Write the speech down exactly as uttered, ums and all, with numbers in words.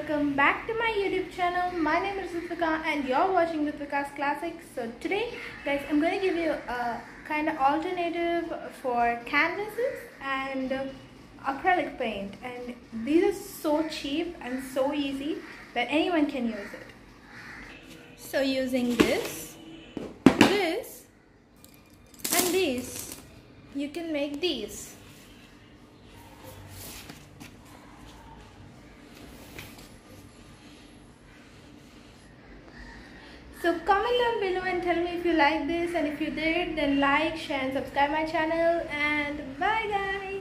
welcome back to my YouTube channel. My name is Ritvika and you're watching Ritvika's Classics. So today guys, I'm going to give you a kind of alternative for canvases and acrylic paint, and these are so cheap and so easy that anyone can use it. So using this, this and these, you can make these. So comment down below and tell me if you like this, and if you did, then like, share and subscribe my channel, and bye guys.